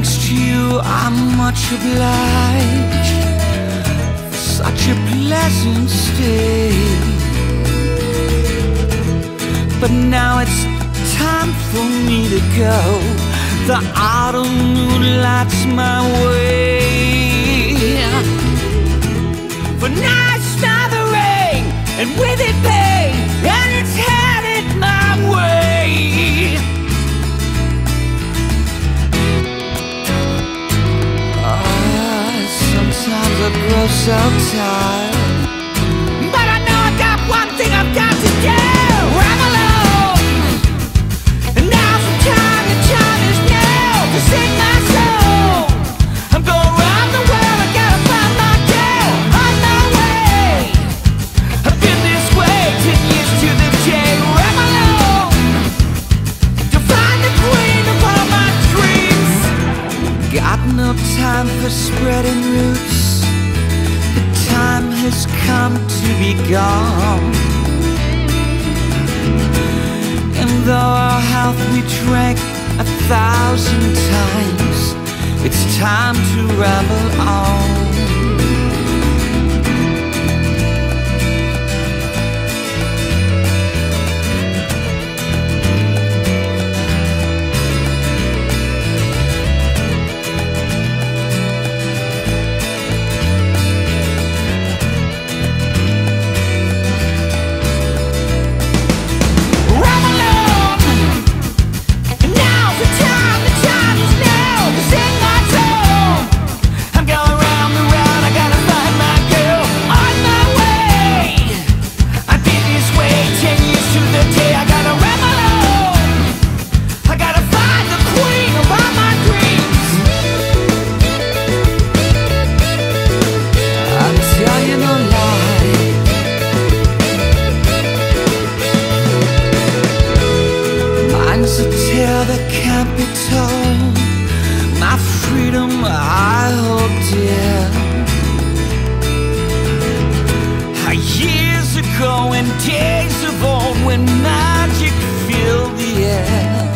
Thanks to you, I'm much obliged for such a pleasant stay. But now it's time for me to go. The autumn moon lights my way. For now it's not the rain, and with it pain, and it's headed my way. Sometimes I grow so tired, but I know I got one thing I've got to do. Ramble on. And now's the time is now to sing my song. I'm going around the world, I gotta find my girl on my way. I've been this way 10 years to the day. Ramble on to find the queen of all my dreams. Got no time for spreading roots. The time has come to be gone. And though our health we drank 1,000 times, it's time to ramble on. Days of old when magic filled the air.